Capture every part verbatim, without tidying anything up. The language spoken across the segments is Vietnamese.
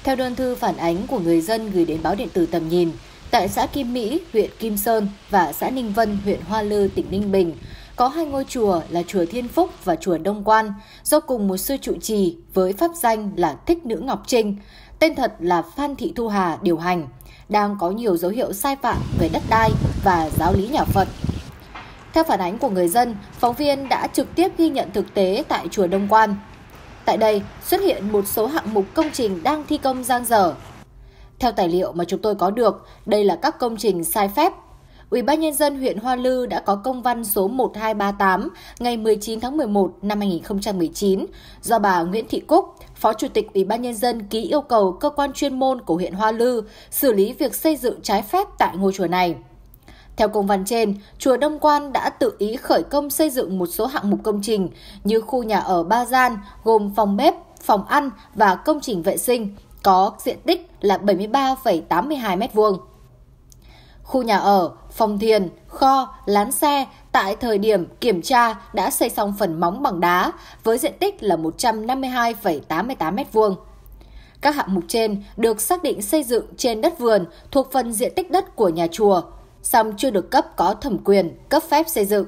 Theo đơn thư phản ánh của người dân gửi đến báo điện tử Tầm Nhìn, tại xã Kim Mỹ, huyện Kim Sơn và xã Ninh Vân, huyện Hoa Lư, tỉnh Ninh Bình, có hai ngôi chùa là chùa Thiên Phúc và chùa Đông Quan do cùng một sư trụ trì với pháp danh là Thích Nữ Ngọc Trinh, tên thật là Phan Thị Thu Hà điều hành, đang có nhiều dấu hiệu sai phạm về đất đai và giáo lý nhà Phật. Theo phản ánh của người dân, phóng viên đã trực tiếp ghi nhận thực tế tại chùa Đông Quan. Tại đây xuất hiện một số hạng mục công trình đang thi công dang dở. Theo tài liệu mà chúng tôi có được, đây là các công trình sai phép. Ủy ban Nhân dân huyện Hoa Lư đã có công văn số một hai ba tám ngày mười chín tháng mười một năm hai nghìn không trăm mười chín do bà Nguyễn Thị Cúc, Phó Chủ tịch Ủy ban Nhân dân ký yêu cầu cơ quan chuyên môn của huyện Hoa Lư xử lý việc xây dựng trái phép tại ngôi chùa này. Theo công văn trên, chùa Đông Quan đã tự ý khởi công xây dựng một số hạng mục công trình như khu nhà ở ba gian gồm phòng bếp, phòng ăn và công trình vệ sinh có diện tích là bảy mươi ba phẩy tám mươi hai mét vuông. Khu nhà ở, phòng thiền, kho, lán xe tại thời điểm kiểm tra đã xây xong phần móng bằng đá với diện tích là một trăm năm mươi hai phẩy tám mươi tám mét vuông. Các hạng mục trên được xác định xây dựng trên đất vườn thuộc phần diện tích đất của nhà chùa, song chưa được cấp có thẩm quyền cấp phép xây dựng.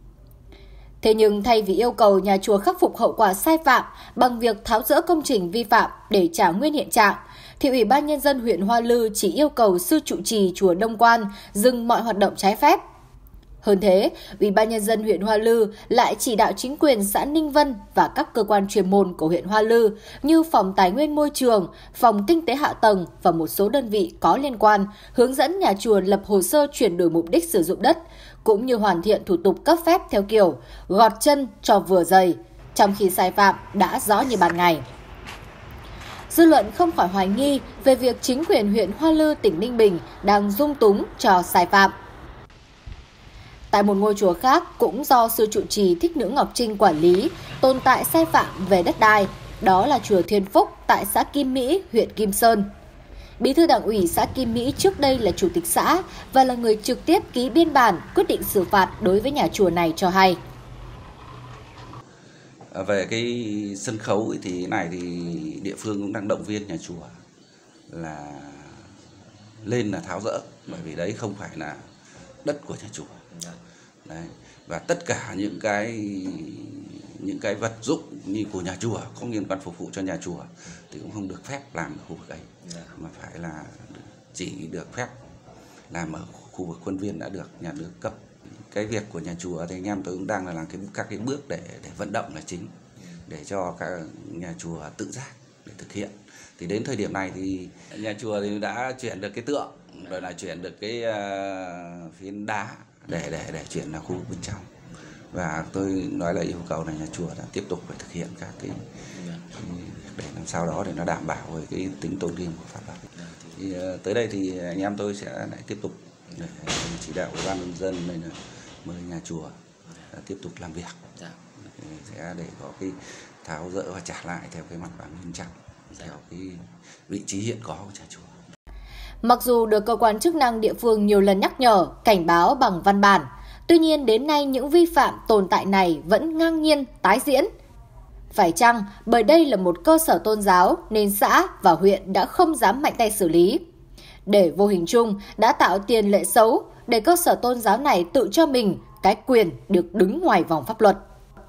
Thế nhưng thay vì yêu cầu nhà chùa khắc phục hậu quả sai phạm bằng việc tháo dỡ công trình vi phạm để trả nguyên hiện trạng, thì Ủy ban Nhân dân huyện Hoa Lư chỉ yêu cầu sư trụ trì chùa Đông Quan dừng mọi hoạt động trái phép. Hơn thế, Ủy ban Nhân dân huyện Hoa Lư lại chỉ đạo chính quyền xã Ninh Vân và các cơ quan chuyên môn của huyện Hoa Lư như Phòng Tài nguyên Môi trường, Phòng Kinh tế Hạ tầng và một số đơn vị có liên quan hướng dẫn nhà chùa lập hồ sơ chuyển đổi mục đích sử dụng đất, cũng như hoàn thiện thủ tục cấp phép theo kiểu gọt chân cho vừa dày, trong khi sai phạm đã rõ như ban ngày. Dư luận không khỏi hoài nghi về việc chính quyền huyện Hoa Lư, tỉnh Ninh Bình đang dung túng cho sai phạm. Tại một ngôi chùa khác cũng do sư trụ trì Thích Nữ Ngọc Trinh quản lý, tồn tại sai phạm về đất đai, đó là chùa Thiên Phúc tại xã Kim Mỹ, huyện Kim Sơn. Bí thư Đảng ủy xã Kim Mỹ trước đây là chủ tịch xã và là người trực tiếp ký biên bản quyết định xử phạt đối với nhà chùa này cho hay. Về cái sân khấu thì này thì địa phương cũng đang động viên nhà chùa là lên là tháo dỡ, bởi vì đấy không phải là đất của nhà chùa. Đấy. Và tất cả những cái những cái vật dụng như của nhà chùa không liên quan phục vụ cho nhà chùa thì cũng không được phép làm ở khu vực ấy, mà phải là chỉ được phép làm ở khu vực khuôn viên đã được nhà nước cấp. Cái việc của nhà chùa thì anh em tôi cũng đang là làm cái các cái bước để để vận động là chính, để cho các nhà chùa tự giác để thực hiện. Thì đến thời điểm này thì nhà chùa thì đã chuyển được cái tượng, rồi là chuyển được cái uh, phiến đá để để để chuyển vào khu vực bên trong. Và tôi nói là yêu cầu là nhà chùa đã tiếp tục phải thực hiện các cái, cái để làm sao đó để nó đảm bảo về cái tính tôn nghiêm của pháp luật. Thì uh, tới đây thì anh em tôi sẽ lại tiếp tục để chỉ đạo ủy ban nhân dân nên là mời nhà chùa tiếp tục làm việc, sẽ để có cái tháo dỡ và trả lại theo cái mặt bằng nguyên trạng, theo cái vị trí hiện có của nhà chùa. Mặc dù được cơ quan chức năng địa phương nhiều lần nhắc nhở, cảnh báo bằng văn bản, tuy nhiên đến nay những vi phạm tồn tại này vẫn ngang nhiên tái diễn. Phải chăng bởi đây là một cơ sở tôn giáo nên xã và huyện đã không dám mạnh tay xử lý, để vô hình chung đã tạo tiền lệ xấu để cơ sở tôn giáo này tự cho mình cái quyền được đứng ngoài vòng pháp luật.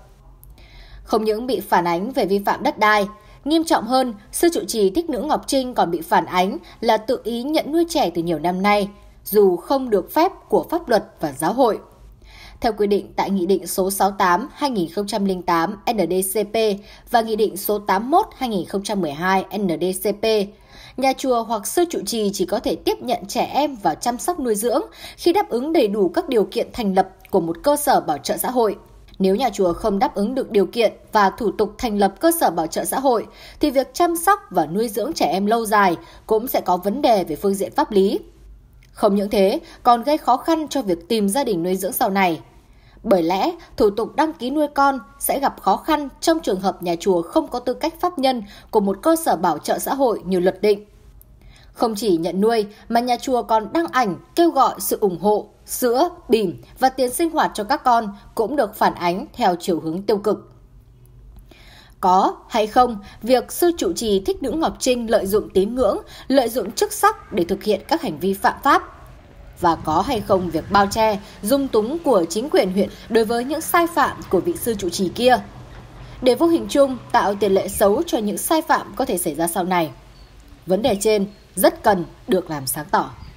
Không những bị phản ánh về vi phạm đất đai, nghiêm trọng hơn, sư trụ trì Thích Nữ Ngọc Trinh còn bị phản ánh là tự ý nhận nuôi trẻ từ nhiều năm nay, dù không được phép của pháp luật và giáo hội. Theo quy định tại Nghị định số sáu mươi tám trên hai nghìn không trăm lẻ tám N D C P và Nghị định số tám mươi mốt trên hai nghìn không trăm mười hai N D C P, nhà chùa hoặc sư trụ trì chỉ có thể tiếp nhận trẻ em vào chăm sóc nuôi dưỡng khi đáp ứng đầy đủ các điều kiện thành lập của một cơ sở bảo trợ xã hội. Nếu nhà chùa không đáp ứng được điều kiện và thủ tục thành lập cơ sở bảo trợ xã hội, thì việc chăm sóc và nuôi dưỡng trẻ em lâu dài cũng sẽ có vấn đề về phương diện pháp lý. Không những thế, còn gây khó khăn cho việc tìm gia đình nuôi dưỡng sau này. Bởi lẽ, thủ tục đăng ký nuôi con sẽ gặp khó khăn trong trường hợp nhà chùa không có tư cách pháp nhân của một cơ sở bảo trợ xã hội như luật định. Không chỉ nhận nuôi mà nhà chùa còn đăng ảnh kêu gọi sự ủng hộ, sữa, bỉm và tiền sinh hoạt cho các con cũng được phản ánh theo chiều hướng tiêu cực. Có hay không việc sư trụ trì Thích Nữ Ngọc Trinh lợi dụng tín ngưỡng, lợi dụng chức sắc để thực hiện các hành vi phạm pháp? Và có hay không việc bao che, dung túng của chính quyền huyện đối với những sai phạm của vị sư trụ trì kia, để vô hình chung tạo tiền lệ xấu cho những sai phạm có thể xảy ra sau này? Vấn đề trên rất cần được làm sáng tỏ.